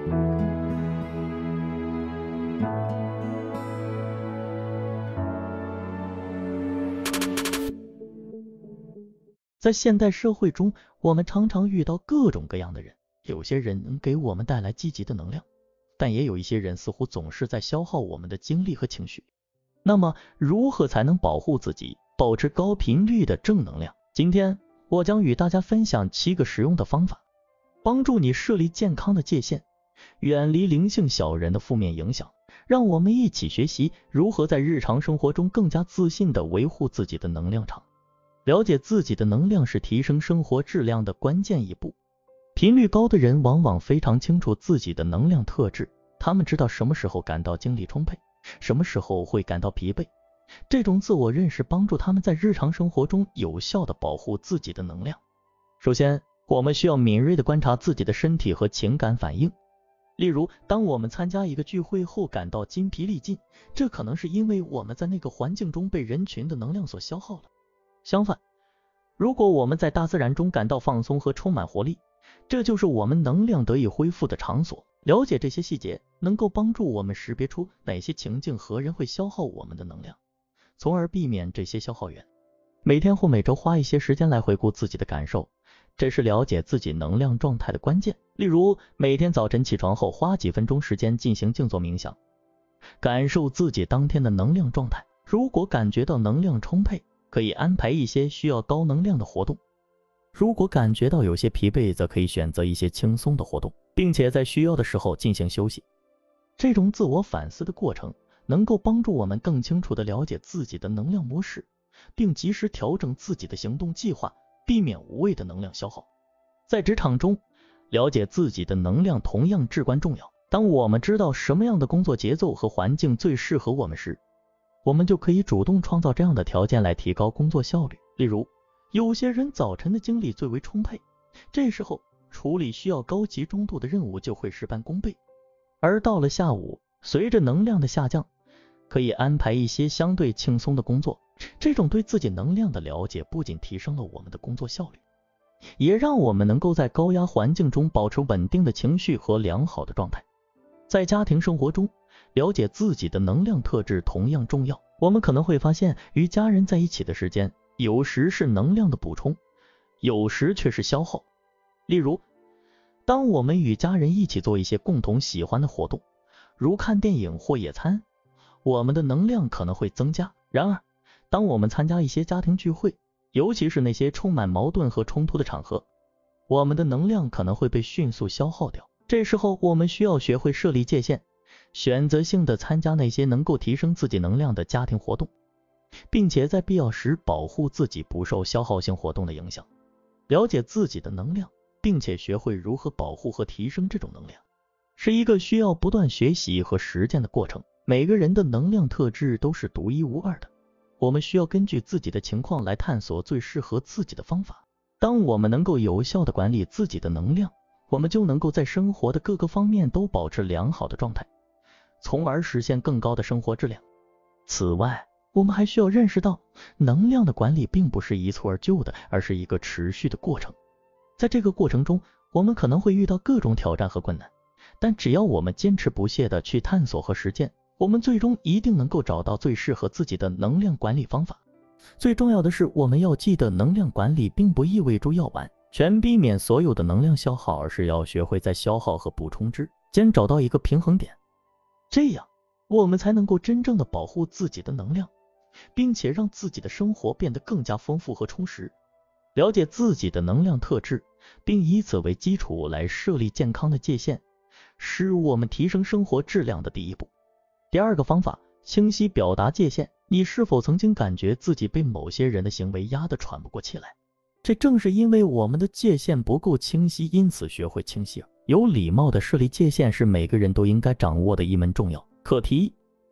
在现代社会中，我们常常遇到各种各样的人，有些人能给我们带来积极的能量，但也有一些人似乎总是在消耗我们的精力和情绪。那么，如何才能保护自己，保持高频率的正能量？今天我将与大家分享7个实用的方法，帮助你设立健康的界限，远离灵性小人的负面影响。让我们一起学习如何在日常生活中更加自信地维护自己的能量场。了解自己的能量是提升生活质量的关键一步。频率高的人往往非常清楚自己的能量特质，他们知道什么时候感到精力充沛，什么时候会感到疲惫。这种自我认识帮助他们在日常生活中有效地保护自己的能量。首先，我们需要敏锐地观察自己的身体和情感反应。例如，当我们参加一个聚会后感到筋疲力尽，这可能是因为我们在那个环境中被人群的能量所消耗了。相反，如果我们在大自然中感到放松和充满活力，这就是我们能量得以恢复的场所。了解这些细节，能够帮助我们识别出哪些情境和人会消耗我们的能量，从而避免这些消耗源。每天或每周花一些时间来回顾自己的感受，这是了解自己能量状态的关键。例如，每天早晨起床后花几分钟时间进行静坐冥想，感受自己当天的能量状态。如果感觉到能量充沛，可以安排一些需要高能量的活动；如果感觉到有些疲惫，则可以选择一些轻松的活动，并且在需要的时候进行休息。这种自我反思的过程能够帮助我们更清楚地了解自己的能量模式，并及时调整自己的行动计划，避免无谓的能量消耗。在职场中，了解自己的能量同样至关重要。当我们知道什么样的工作节奏和环境最适合我们时，我们就可以主动创造这样的条件来提高工作效率。例如，有些人早晨的精力最为充沛，这时候处理需要高集中度的任务就会事半功倍。而到了下午，随着能量的下降，可以安排一些相对轻松的工作。这种对自己能量的了解不仅提升了我们的工作效率，也让我们能够在高压环境中保持稳定的情绪和良好的状态。在家庭生活中，了解自己的能量特质同样重要。我们可能会发现，与家人在一起的时间，有时是能量的补充，有时却是消耗。例如，当我们与家人一起做一些共同喜欢的活动，如看电影或野餐，我们的能量可能会增加。然而，当我们参加一些家庭聚会，尤其是那些充满矛盾和冲突的场合，我们的能量可能会被迅速消耗掉。这时候，我们需要学会设立界限，选择性的参加那些能够提升自己能量的家庭活动，并且在必要时保护自己不受消耗性活动的影响。了解自己的能量，并且学会如何保护和提升这种能量，是一个需要不断学习和实践的过程。每个人的能量特质都是独一无二的，我们需要根据自己的情况来探索最适合自己的方法。当我们能够有效地管理自己的能量，我们就能够在生活的各个方面都保持良好的状态，从而实现更高的生活质量。此外，我们还需要认识到，能量的管理并不是一蹴而就的，而是一个持续的过程。在这个过程中，我们可能会遇到各种挑战和困难，但只要我们坚持不懈地去探索和实践，我们最终一定能够找到最适合自己的能量管理方法。最重要的是，我们要记得，能量管理并不意味着要完全避免所有的能量消耗，而是要学会在消耗和补充之间找到一个平衡点。这样，我们才能够真正的保护自己的能量，并且让自己的生活变得更加丰富和充实。了解自己的能量特质，并以此为基础来设立健康的界限，是我们提升生活质量的第一步。第二个方法，清晰表达界限。你是否曾经感觉自己被某些人的行为压得喘不过气来？这正是因为我们的界限不够清晰，因此学会清晰有礼貌的设立界限是每个人都应该掌握的一门重要课题。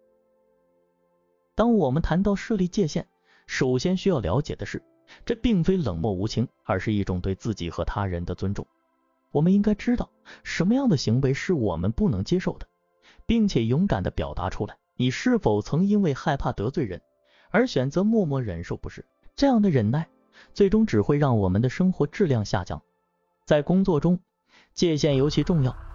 当我们谈到设立界限，首先需要了解的是，这并非冷漠无情，而是一种对自己和他人的尊重。我们应该知道什么样的行为是我们不能接受的，并且勇敢地表达出来。你是否曾因为害怕得罪人而选择默默忍受不是？这样的忍耐最终只会让我们的生活质量下降。在工作中，界限尤其重要。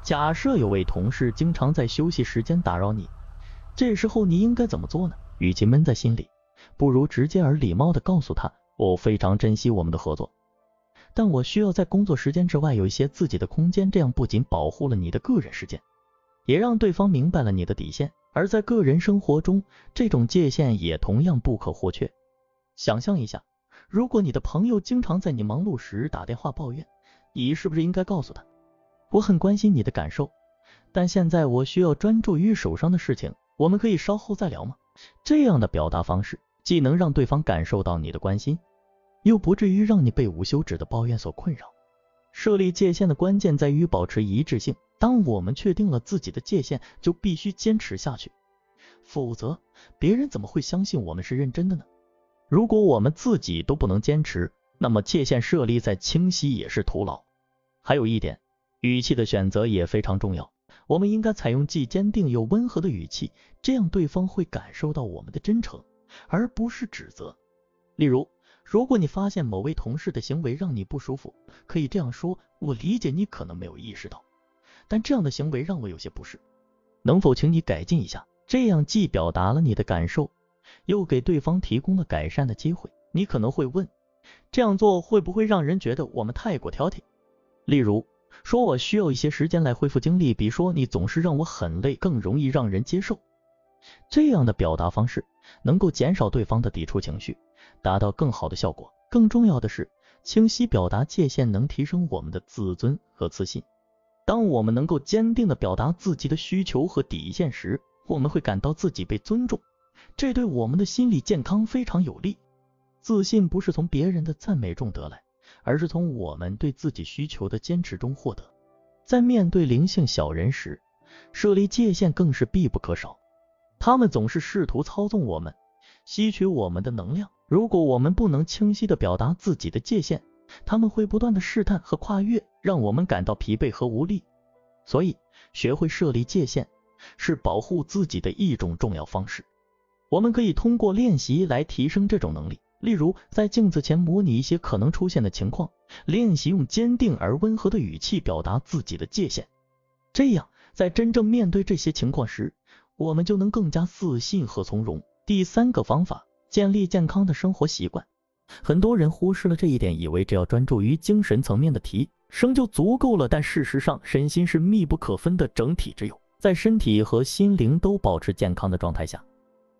假设有位同事经常在休息时间打扰你，这时候你应该怎么做呢？与其闷在心里，不如直接而礼貌地告诉他，我非常珍惜我们的合作，但我需要在工作时间之外有一些自己的空间，这样不仅保护了你的个人时间，也让对方明白了你的底线，而在个人生活中，这种界限也同样不可或缺。想象一下，如果你的朋友经常在你忙碌时打电话抱怨，你是不是应该告诉他，我很关心你的感受，但现在我需要专注于手上的事情，我们可以稍后再聊吗？这样的表达方式既能让对方感受到你的关心，又不至于让你被无休止的抱怨所困扰。设立界限的关键在于保持一致性，当我们确定了自己的界限，就必须坚持下去，否则别人怎么会相信我们是认真的呢？如果我们自己都不能坚持，那么界限设立再清晰也是徒劳。还有一点，语气的选择也非常重要，我们应该采用既坚定又温和的语气，这样对方会感受到我们的真诚，而不是指责。例如，如果你发现某位同事的行为让你不舒服，可以这样说，我理解你可能没有意识到，但这样的行为让我有些不适，能否请你改进一下？这样既表达了你的感受，又给对方提供了改善的机会。你可能会问，这样做会不会让人觉得我们太过挑剔？例如说，我需要一些时间来恢复精力，比如说你总是让我很累，更容易让人接受。这样的表达方式能够减少对方的抵触情绪，达到更好的效果。更重要的是，清晰表达界限能提升我们的自尊和自信。当我们能够坚定地表达自己的需求和底线时，我们会感到自己被尊重，这对我们的心理健康非常有利。自信不是从别人的赞美中得来，而是从我们对自己需求的坚持中获得。在面对灵性小人时，设立界限更是必不可少。他们总是试图操纵我们，吸取我们的能量。如果我们不能清晰地表达自己的界限，他们会不断地试探和跨越，让我们感到疲惫和无力。所以，学会设立界限是保护自己的一种重要方式。我们可以通过练习来提升这种能力。例如，在镜子前模拟一些可能出现的情况，练习用坚定而温和的语气表达自己的界限。这样，在真正面对这些情况时，我们就能更加自信和从容。第三个方法，建立健康的生活习惯。很多人忽视了这一点，以为只要专注于精神层面的提升就足够了，但事实上，身心是密不可分的整体之友。在身体和心灵都保持健康的状态下，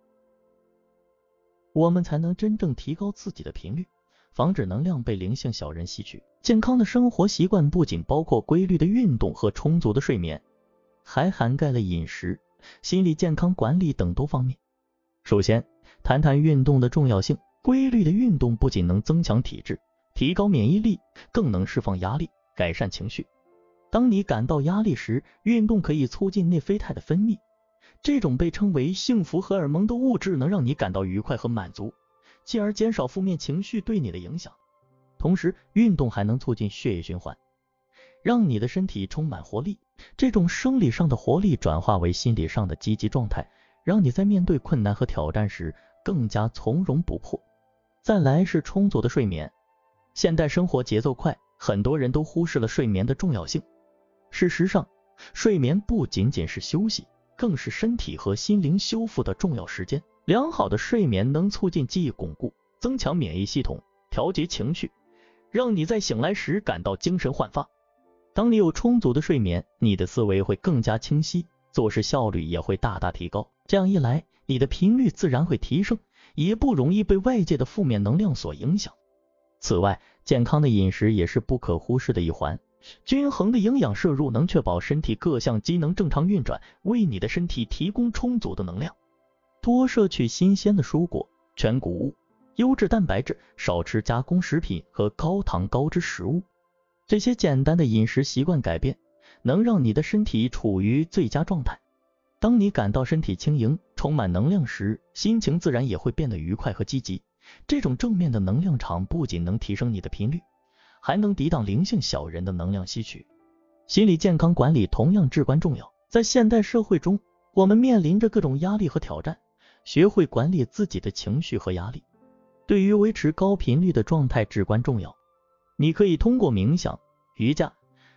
我们才能真正提高自己的频率，防止能量被灵性小人吸取。健康的生活习惯不仅包括规律的运动和充足的睡眠，还涵盖了饮食、心理健康管理等多方面。首先，谈谈运动的重要性。规律的运动不仅能增强体质、提高免疫力，更能释放压力、改善情绪。当你感到压力时，运动可以促进内啡肽的分泌，这种被称为幸福荷尔蒙的物质能让你感到愉快和满足，进而减少负面情绪对你的影响。同时，运动还能促进血液循环，让你的身体充满活力。这种生理上的活力转化为心理上的积极状态，让你在面对困难和挑战时更加从容不迫。再来是充足的睡眠。现代生活节奏快，很多人都忽视了睡眠的重要性。事实上，睡眠不仅仅是休息，更是身体和心灵修复的重要时间。良好的睡眠能促进记忆巩固，增强免疫系统，调节情绪，让你在醒来时感到精神焕发。当你有充足的睡眠，你的思维会更加清晰，做事效率也会大大提高。这样一来，你的频率自然会提升，也不容易被外界的负面能量所影响。此外，健康的饮食也是不可忽视的一环。均衡的营养摄入能确保身体各项机能正常运转，为你的身体提供充足的能量。多摄取新鲜的蔬果、全谷物、优质蛋白质，少吃加工食品和高糖高脂食物。这些简单的饮食习惯改变，能让你的身体处于最佳状态。当你感到身体轻盈、充满能量时，心情自然也会变得愉快和积极。这种正面的能量场不仅能提升你的频率，还能抵挡灵性小人的能量吸取。心理健康管理同样至关重要。在现代社会中，我们面临着各种压力和挑战，学会管理自己的情绪和压力，对于维持高频率的状态至关重要。你可以通过冥想、瑜伽、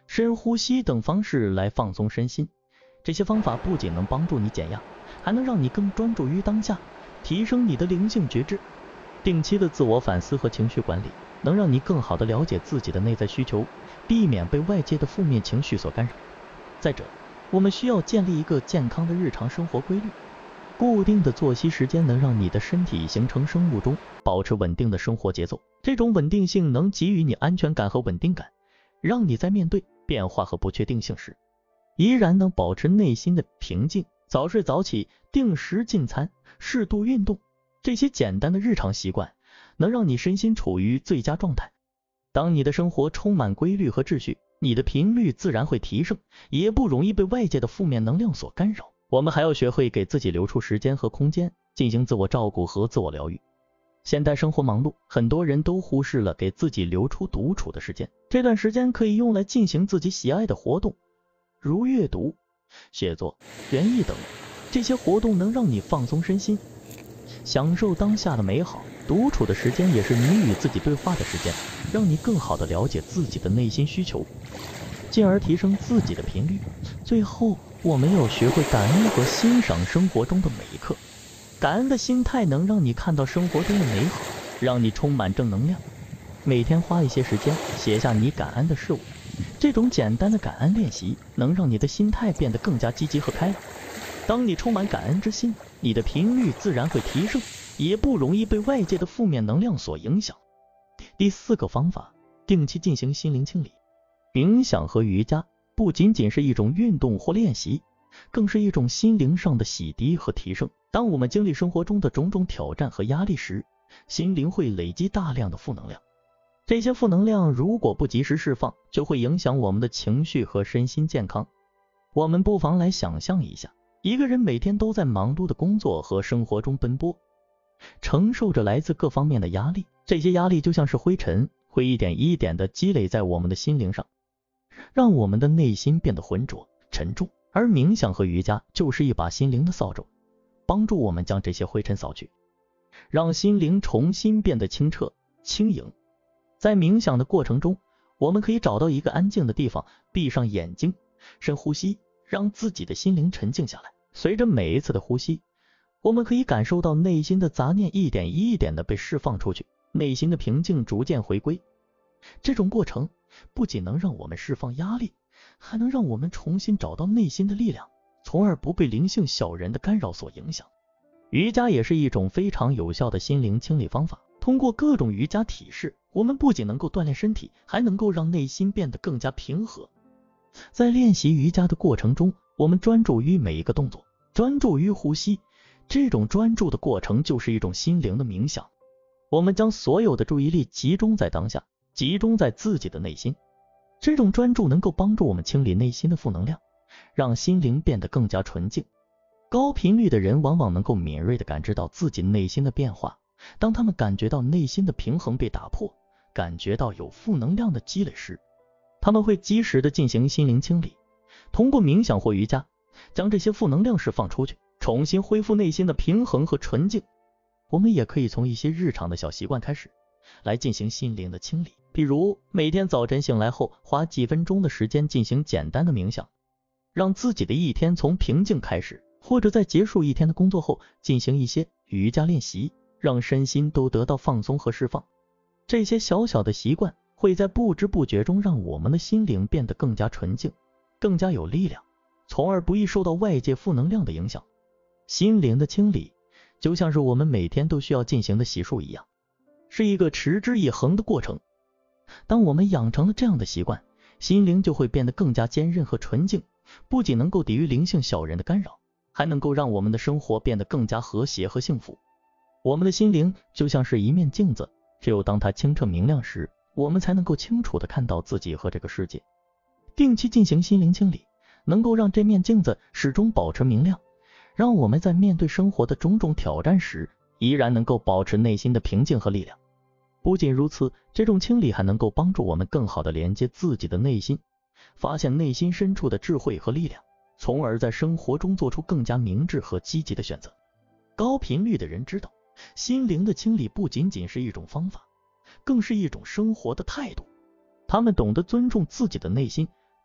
深呼吸等方式来放松身心。这些方法不仅能帮助你减压，还能让你更专注于当下，提升你的灵性觉知。定期的自我反思和情绪管理，能让你更好地了解自己的内在需求，避免被外界的负面情绪所干扰。再者，我们需要建立一个健康的日常生活规律。固定的作息时间能让你的身体形成生物钟，保持稳定的生活节奏。这种稳定性能给予你安全感和稳定感，让你在面对变化和不确定性时，依然能保持内心的平静。早睡早起，定时进餐，适度运动，这些简单的日常习惯能让你身心处于最佳状态。当你的生活充满规律和秩序，你的频率自然会提升，也不容易被外界的负面能量所干扰。我们还要学会给自己留出时间和空间，进行自我照顾和自我疗愈。现代生活忙碌，很多人都忽视了给自己留出独处的时间。这段时间可以用来进行自己喜爱的活动，如阅读、写作、园艺等。这些活动能让你放松身心，享受当下的美好。独处的时间也是你与自己对话的时间，让你更好地了解自己的内心需求，进而提升自己的频率。最后，我们要学会感恩和欣赏生活中的每一刻。感恩的心态能让你看到生活中的美好，让你充满正能量。每天花一些时间写下你感恩的事物，这种简单的感恩练习能让你的心态变得更加积极和开朗。当你充满感恩之心，你的频率自然会提升，也不容易被外界的负面能量所影响。第4个方法，定期进行心灵清理。冥想和瑜伽不仅仅是一种运动或练习，更是一种心灵上的洗涤和提升。当我们经历生活中的种种挑战和压力时，心灵会累积大量的负能量。这些负能量如果不及时释放，就会影响我们的情绪和身心健康。我们不妨来想象一下，一个人每天都在忙碌的工作和生活中奔波，承受着来自各方面的压力。这些压力就像是灰尘，会一点一点地积累在我们的心灵上，让我们的内心变得浑浊沉重。而冥想和瑜伽就是一把心灵的扫帚，帮助我们将这些灰尘扫去，让心灵重新变得清澈轻盈。在冥想的过程中，我们可以找到一个安静的地方，闭上眼睛，深呼吸，让自己的心灵沉静下来。随着每一次的呼吸，我们可以感受到内心的杂念一点一点地被释放出去，内心的平静逐渐回归。这种过程不仅能让我们释放压力，还能让我们重新找到内心的力量，从而不被灵性小人的干扰所影响。瑜伽也是一种非常有效的心灵清理方法。通过各种瑜伽体式，我们不仅能够锻炼身体，还能够让内心变得更加平和。在练习瑜伽的过程中，我们专注于每一个动作，专注于呼吸。这种专注的过程就是一种心灵的冥想。我们将所有的注意力集中在当下，集中在自己的内心。这种专注能够帮助我们清理内心的负能量，让心灵变得更加纯净。高频率的人往往能够敏锐地感知到自己内心的变化。当他们感觉到内心的平衡被打破，感觉到有负能量的积累时，他们会及时地进行心灵清理，通过冥想或瑜伽将这些负能量释放出去，重新恢复内心的平衡和纯净。我们也可以从一些日常的小习惯开始，来进行心灵的清理。比如每天早晨醒来后，花几分钟的时间进行简单的冥想，让自己的一天从平静开始。或者在结束一天的工作后，进行一些瑜伽练习，让身心都得到放松和释放。这些小小的习惯会在不知不觉中让我们的心灵变得更加纯净，更加有力量，从而不易受到外界负能量的影响。心灵的清理就像是我们每天都需要进行的洗漱一样，是一个持之以恒的过程。当我们养成了这样的习惯，心灵就会变得更加坚韧和纯净，不仅能够抵御灵性小人的干扰，还能够让我们的生活变得更加和谐和幸福。我们的心灵就像是一面镜子，只有当它清澈明亮时，我们才能够清楚地看到自己和这个世界。定期进行心灵清理，能够让这面镜子始终保持明亮，让我们在面对生活的种种挑战时，依然能够保持内心的平静和力量。不仅如此，这种清理还能够帮助我们更好地连接自己的内心，发现内心深处的智慧和力量，从而在生活中做出更加明智和积极的选择。高频率的人知道，心灵的清理不仅仅是一种方法，更是一种生活的态度。他们懂得尊重自己的内心，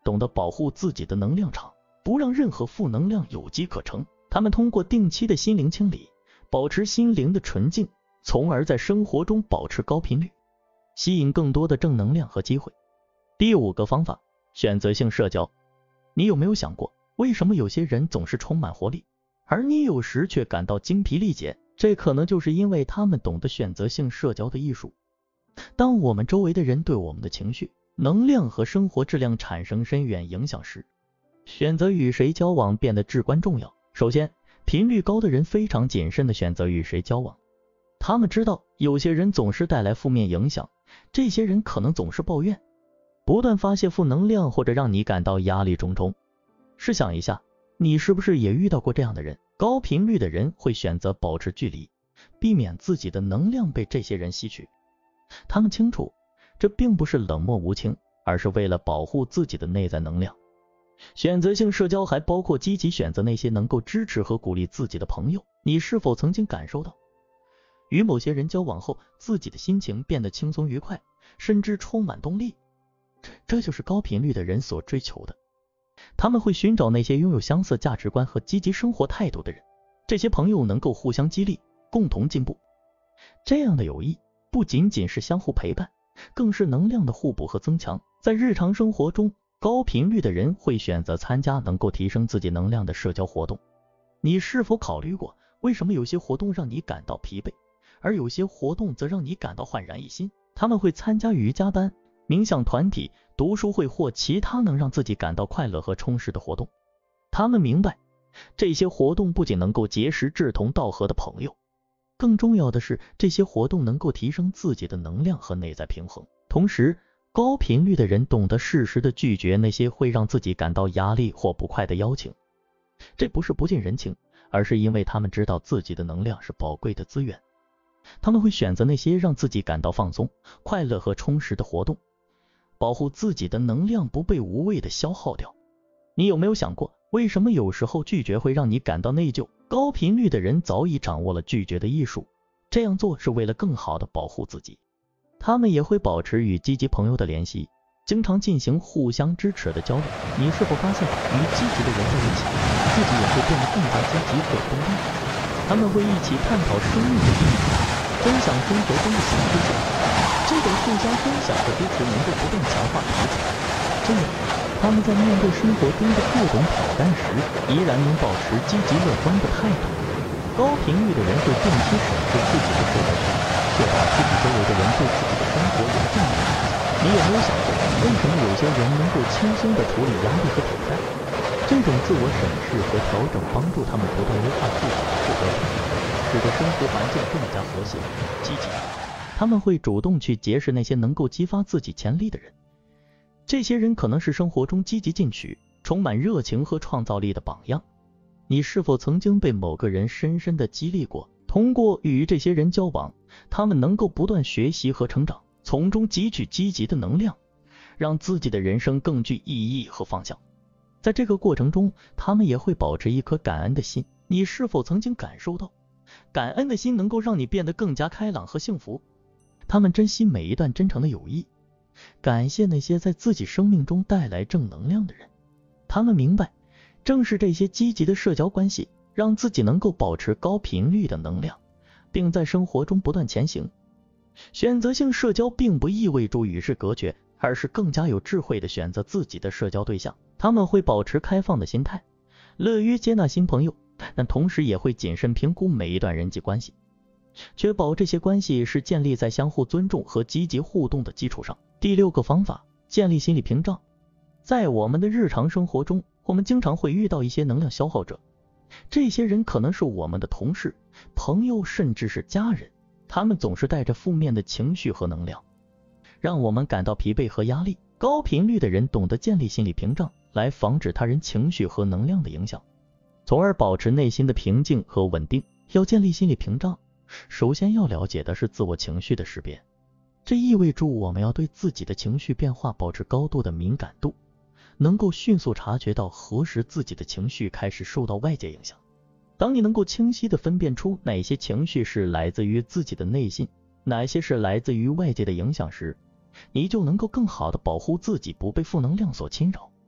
懂得保护自己的能量场，不让任何负能量有机可乘。他们通过定期的心灵清理，保持心灵的纯净，从而在生活中保持高频率，吸引更多的正能量和机会。第5个方法，选择性社交。你有没有想过，为什么有些人总是充满活力，而你有时却感到精疲力竭？这可能就是因为他们懂得选择性社交的艺术。当我们周围的人对我们的情绪、能量和生活质量产生深远影响时，选择与谁交往变得至关重要。首先，频率高的人非常谨慎地选择与谁交往。他们知道有些人总是带来负面影响，这些人可能总是抱怨，不断发泄负能量，或者让你感到压力重重。试想一下，你是不是也遇到过这样的人？高频率的人会选择保持距离，避免自己的能量被这些人吸取。他们清楚，这并不是冷漠无情，而是为了保护自己的内在能量。选择性社交还包括积极选择那些能够支持和鼓励自己的朋友。你是否曾经感受到，与某些人交往后，自己的心情变得轻松愉快，甚至充满动力？这就是高频率的人所追求的。他们会寻找那些拥有相似价值观和积极生活态度的人，这些朋友能够互相激励，共同进步。这样的友谊不仅仅是相互陪伴，更是能量的互补和增强。在日常生活中，高频率的人会选择参加能够提升自己能量的社交活动。你是否考虑过，为什么有些活动让你感到疲惫，而有些活动则让你感到焕然一新？他们会参加瑜伽班、冥想团体、读书会或其他能让自己感到快乐和充实的活动。他们明白，这些活动不仅能够结识志同道合的朋友，更重要的是，这些活动能够提升自己的能量和内在平衡。同时，高频率的人懂得适时的拒绝那些会让自己感到压力或不快的邀请。这不是不近人情，而是因为他们知道自己的能量是宝贵的资源。他们会选择那些让自己感到放松、快乐和充实的活动，保护自己的能量不被无谓的消耗掉。你有没有想过，为什么有时候拒绝会让你感到内疚？高频率的人早已掌握了拒绝的艺术，这样做是为了更好的保护自己。他们也会保持与积极朋友的联系，经常进行互相支持的交流。你是否发现，与积极的人在一起，自己也会变得更加积极和有动力？他们会一起探讨生命的意义，分享生活中的小事情。这种互相分享和支持能够不断强化彼此，这样他们在面对生活中的各种挑战时，依然能保持积极乐观的态度。高频率的人会定期审视自己的社交圈，确保自己周围的人对自己的生活有正面影响。你有没有想过，为什么有些人能够轻松地处理压力和挑战？这种自我审视和调整帮助他们不断优化自己的社交圈，使得生活环境更加和谐、积极。他们会主动去结识那些能够激发自己潜力的人，这些人可能是生活中积极进取、充满热情和创造力的榜样。你是否曾经被某个人深深地激励过？通过与这些人交往，他们能够不断学习和成长，从中汲取积极的能量，让自己的人生更具意义和方向。在这个过程中，他们也会保持一颗感恩的心。你是否曾经感受到，感恩的心能够让你变得更加开朗和幸福？他们珍惜每一段真诚的友谊，感谢那些在自己生命中带来正能量的人。他们明白，正是这些积极的社交关系，让自己能够保持高频率的能量，并在生活中不断前行。选择性社交并不意味着与世隔绝，而是更加有智慧地选择自己的社交对象。他们会保持开放的心态，乐于接纳新朋友，但同时也会谨慎评估每一段人际关系，确保这些关系是建立在相互尊重和积极互动的基础上。第6个方法，建立心理屏障。在我们的日常生活中，我们经常会遇到一些能量消耗者，这些人可能是我们的同事、朋友，甚至是家人。他们总是带着负面的情绪和能量，让我们感到疲惫和压力。高频率的人懂得建立心理屏障，来防止他人情绪和能量的影响，从而保持内心的平静和稳定。要建立心理屏障，首先要了解的是自我情绪的识别，这意味着我们要对自己的情绪变化保持高度的敏感度，能够迅速察觉到何时自己的情绪开始受到外界影响。当你能够清晰地分辨出哪些情绪是来自于自己的内心，哪些是来自于外界的影响时，你就能够更好地保护自己不被负能量所侵扰。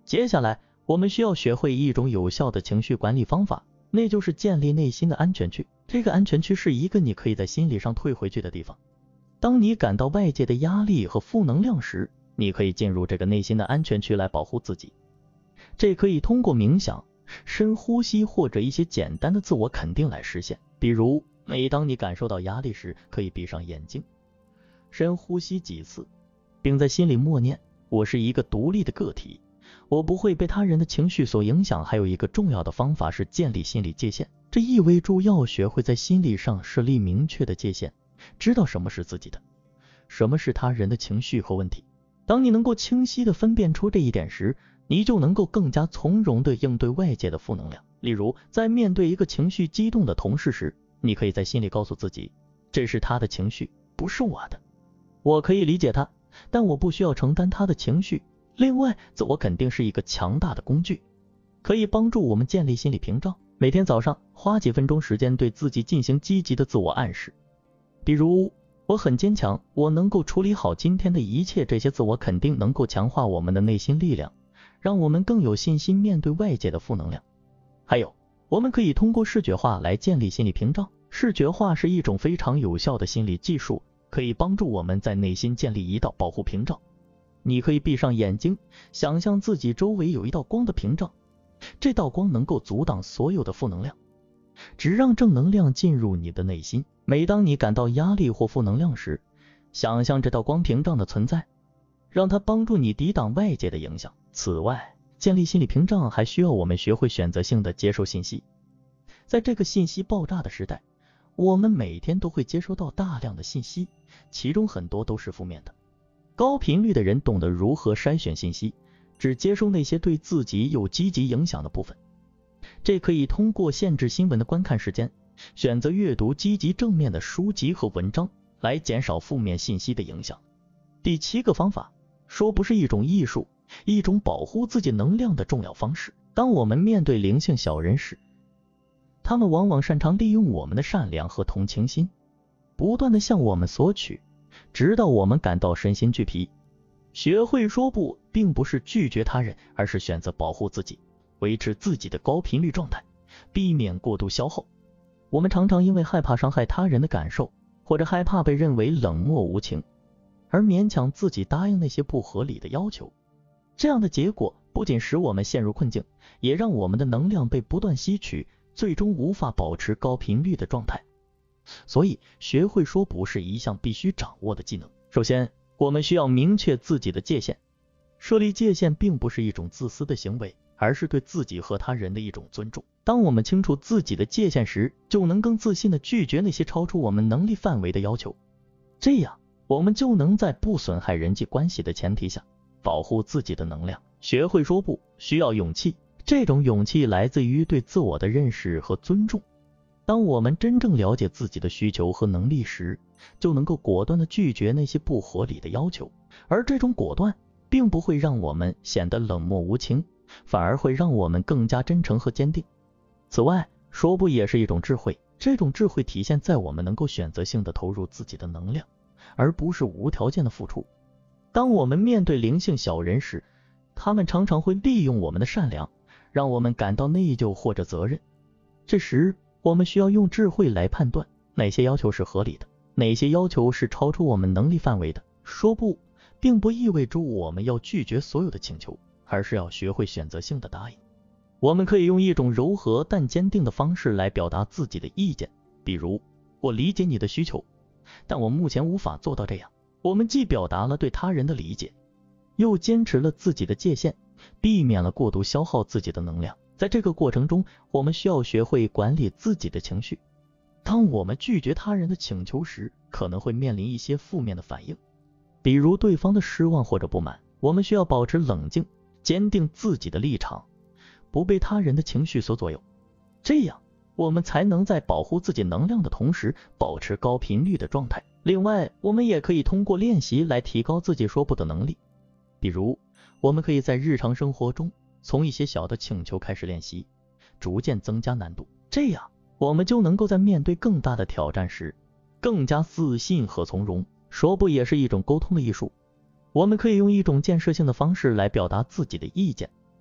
接下来，我们需要学会一种有效的情绪管理方法，那就是建立内心的安全区。这个安全区是一个你可以在心理上退回去的地方。当你感到外界的压力和负能量时，你可以进入这个内心的安全区来保护自己。这可以通过冥想、深呼吸或者一些简单的自我肯定来实现。比如，每当你感受到压力时，可以闭上眼睛，深呼吸几次，并在心里默念：我是一个独立的个体，我不会被他人的情绪所影响。还有一个重要的方法是建立心理界限，这意味着要学会在心理上设立明确的界限，知道什么是自己的，什么是他人的情绪和问题。当你能够清晰地分辨出这一点时，你就能够更加从容地应对外界的负能量。例如，在面对一个情绪激动的同事时，你可以在心里告诉自己，这是他的情绪，不是我的。我可以理解他，但我不需要承担他的情绪。另外，自我肯定是一个强大的工具，可以帮助我们建立心理屏障。每天早上花几分钟时间对自己进行积极的自我暗示，比如我很坚强，我能够处理好今天的一切。这些自我肯定能够强化我们的内心力量，让我们更有信心面对外界的负能量。还有，我们可以通过视觉化来建立心理屏障。视觉化是一种非常有效的心理技术，可以帮助我们在内心建立一道保护屏障。你可以闭上眼睛，想象自己周围有一道光的屏障，这道光能够阻挡所有的负能量，只让正能量进入你的内心。每当你感到压力或负能量时，想象这道光屏障的存在，让它帮助你抵挡外界的影响。此外，建立心理屏障还需要我们学会选择性的接受信息。在这个信息爆炸的时代，我们每天都会接收到大量的信息，其中很多都是负面的。高频率的人懂得如何筛选信息，只接收那些对自己有积极影响的部分。这可以通过限制新闻的观看时间，选择阅读积极正面的书籍和文章，来减少负面信息的影响。第7个方法，说不是一种艺术，一种保护自己能量的重要方式。当我们面对灵性小人时，他们往往擅长利用我们的善良和同情心，不断地向我们索取，直到我们感到身心俱疲。学会说不，并不是拒绝他人，而是选择保护自己，维持自己的高频率状态，避免过度消耗。我们常常因为害怕伤害他人的感受，或者害怕被认为冷漠无情，而勉强自己答应那些不合理的要求。这样的结果不仅使我们陷入困境，也让我们的能量被不断吸取，最终无法保持高频率的状态。所以，学会说不是一项必须掌握的技能。首先，我们需要明确自己的界限。设立界限并不是一种自私的行为，而是对自己和他人的一种尊重。当我们清楚自己的界限时，就能更自信地拒绝那些超出我们能力范围的要求。这样，我们就能在不损害人际关系的前提下，保护自己的能量。学会说不需要勇气，这种勇气来自于对自我的认识和尊重。当我们真正了解自己的需求和能力时，就能够果断地拒绝那些不合理的要求。而这种果断并不会让我们显得冷漠无情，反而会让我们更加真诚和坚定。此外，说不也是一种智慧，这种智慧体现在我们能够选择性地投入自己的能量，而不是无条件的付出。当我们面对灵性小人时，他们常常会利用我们的善良，让我们感到内疚或者责任。这时，我们需要用智慧来判断哪些要求是合理的，哪些要求是超出我们能力范围的。说不并不意味着我们要拒绝所有的请求，而是要学会选择性的答应。我们可以用一种柔和但坚定的方式来表达自己的意见，比如，我理解你的需求，但我目前无法做到这样。我们既表达了对他人的理解，又坚持了自己的界限，避免了过度消耗自己的能量。在这个过程中，我们需要学会管理自己的情绪。当我们拒绝他人的请求时，可能会面临一些负面的反应，比如对方的失望或者不满。我们需要保持冷静，坚定自己的立场，不被他人的情绪所左右。这样，我们才能在保护自己能量的同时，保持高频率的状态。另外，我们也可以通过练习来提高自己说不的能力。比如，我们可以在日常生活中从一些小的请求开始练习，逐渐增加难度。这样，我们就能够在面对更大的挑战时，更加自信和从容。说不也是一种沟通的艺术。我们可以用一种建设性的方式来表达自己的意见，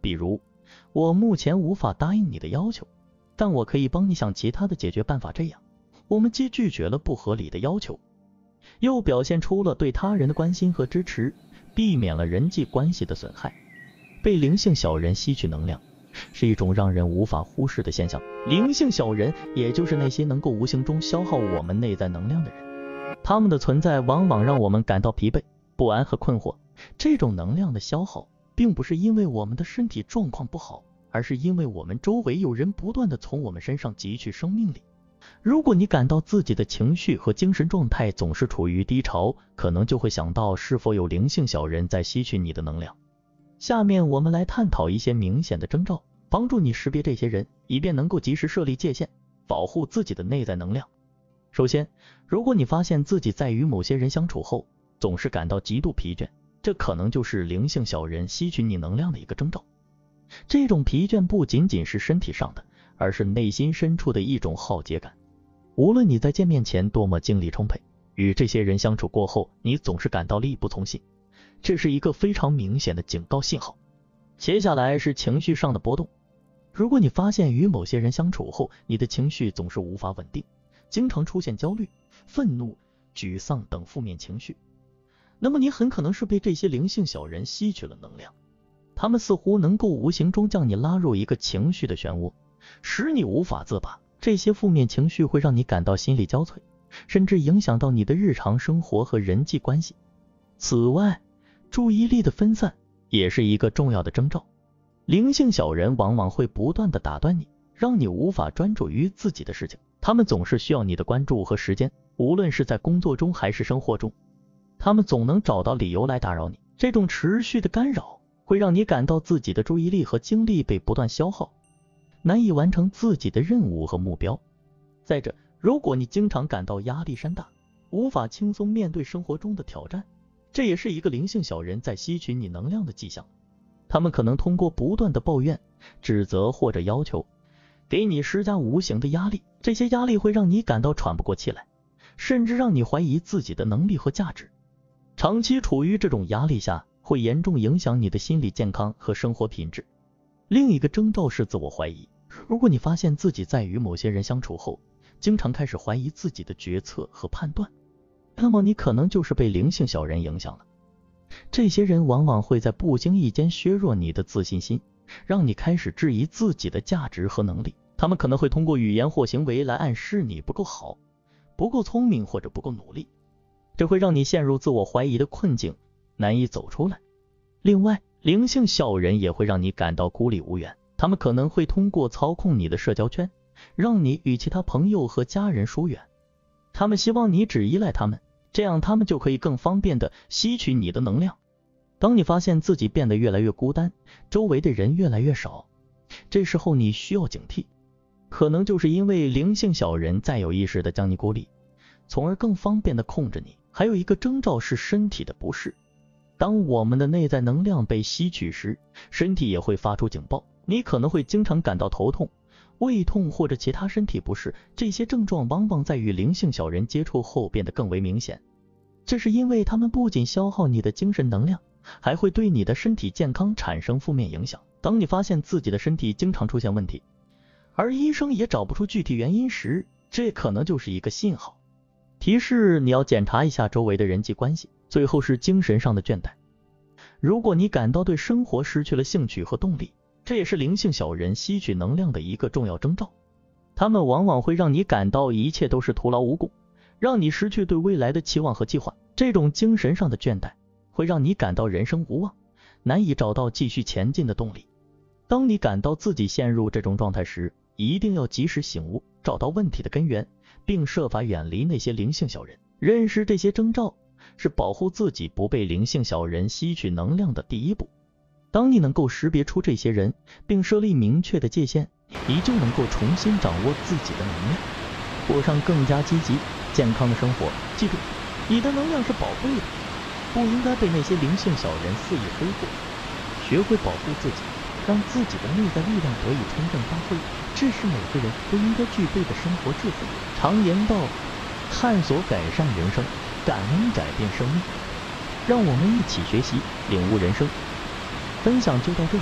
比如，我目前无法答应你的要求，但我可以帮你想其他的解决办法。这样，我们既拒绝了不合理的要求，又表现出了对他人的关心和支持，避免了人际关系的损害。被灵性小人吸取能量是一种让人无法忽视的现象。灵性小人也就是那些能够无形中消耗我们内在能量的人，他们的存在往往让我们感到疲惫、不安和困惑。这种能量的消耗并不是因为我们的身体状况不好，而是因为我们周围有人不断的从我们身上汲取生命力。如果你感到自己的情绪和精神状态总是处于低潮，可能就会想到是否有灵性小人在吸取你的能量。下面我们来探讨一些明显的征兆，帮助你识别这些人，以便能够及时设立界限，保护自己的内在能量。首先，如果你发现自己在与某些人相处后总是感到极度疲倦，这可能就是灵性小人吸取你能量的一个征兆。这种疲倦不仅仅是身体上的，而是内心深处的一种耗竭感。无论你在见面前多么精力充沛，与这些人相处过后，你总是感到力不从心，这是一个非常明显的警告信号。接下来是情绪上的波动。如果你发现与某些人相处后，你的情绪总是无法稳定，经常出现焦虑、愤怒、沮丧等负面情绪，那么你很可能是被这些灵性小人吸取了能量。他们似乎能够无形中将你拉入一个情绪的漩涡，使你无法自拔。这些负面情绪会让你感到心力交瘁，甚至影响到你的日常生活和人际关系。此外，注意力的分散也是一个重要的征兆。灵性小人往往会不断地打断你，让你无法专注于自己的事情。他们总是需要你的关注和时间，无论是在工作中还是生活中，他们总能找到理由来打扰你。这种持续的干扰会让你感到自己的注意力和精力被不断消耗，难以完成自己的任务和目标。再者，如果你经常感到压力山大，无法轻松面对生活中的挑战，这也是一个灵性小人在吸取你能量的迹象。他们可能通过不断的抱怨、指责或者要求，给你施加无形的压力。这些压力会让你感到喘不过气来，甚至让你怀疑自己的能力和价值。长期处于这种压力下，会严重影响你的心理健康和生活品质。另一个征兆是自我怀疑。如果你发现自己在与某些人相处后，经常开始怀疑自己的决策和判断，那么你可能就是被灵性小人影响了。这些人往往会在不经意间削弱你的自信心，让你开始质疑自己的价值和能力。他们可能会通过语言或行为来暗示你不够好、不够聪明或者不够努力，这会让你陷入自我怀疑的困境，难以走出来。另外，灵性小人也会让你感到孤立无援。他们可能会通过操控你的社交圈，让你与其他朋友和家人疏远。他们希望你只依赖他们，这样他们就可以更方便地吸取你的能量。当你发现自己变得越来越孤单，周围的人越来越少，这时候你需要警惕，可能就是因为灵性小人在有意识地将你孤立，从而更方便地控制你。还有一个征兆是身体的不适。当我们的内在能量被吸取时，身体也会发出警报。你可能会经常感到头痛、胃痛或者其他身体不适，这些症状往往在与灵性小人接触后变得更为明显。这是因为他们不仅消耗你的精神能量，还会对你的身体健康产生负面影响。当你发现自己的身体经常出现问题，而医生也找不出具体原因时，这可能就是一个信号，提示你要检查一下周围的人际关系。最后是精神上的倦怠。如果你感到对生活失去了兴趣和动力，这也是灵性小人吸取能量的一个重要征兆。他们往往会让你感到一切都是徒劳无功，让你失去对未来的期望和计划。这种精神上的倦怠会让你感到人生无望，难以找到继续前进的动力。当你感到自己陷入这种状态时，一定要及时醒悟，找到问题的根源，并设法远离那些灵性小人。认识这些征兆是保护自己不被灵性小人吸取能量的第一步。当你能够识别出这些人，并设立明确的界限，你就能够重新掌握自己的能量，过上更加积极、健康的生活。记住，你的能量是宝贵的，不应该被那些灵性小人肆意挥霍。学会保护自己，让自己的内在力量得以充分发挥，这是每个人都应该具备的生活智慧。常言道，探索改善人生，感恩改变生命。让我们一起学习，领悟人生。分享就到这里，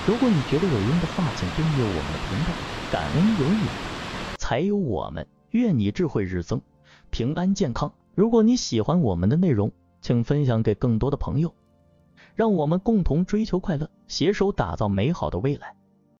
如果你觉得有用的话，请订阅我们的频道。感恩有你，才有我们。愿你智慧日增，平安健康。如果你喜欢我们的内容，请分享给更多的朋友，让我们共同追求快乐，携手打造美好的未来。